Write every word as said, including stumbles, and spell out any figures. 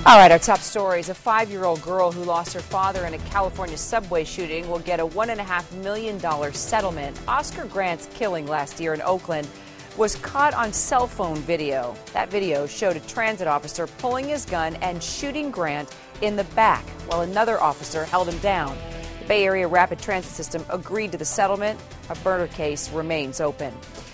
All right, our top stories. A five-year-old girl who lost her father in a California subway shooting will get a one point five million dollars settlement. Oscar Grant's killing last year in Oakland was caught on cell phone video. That video showed a transit officer pulling his gun and shooting Grant in the back while another officer held him down. The Bay Area Rapid Transit System agreed to the settlement. A murder case remains open.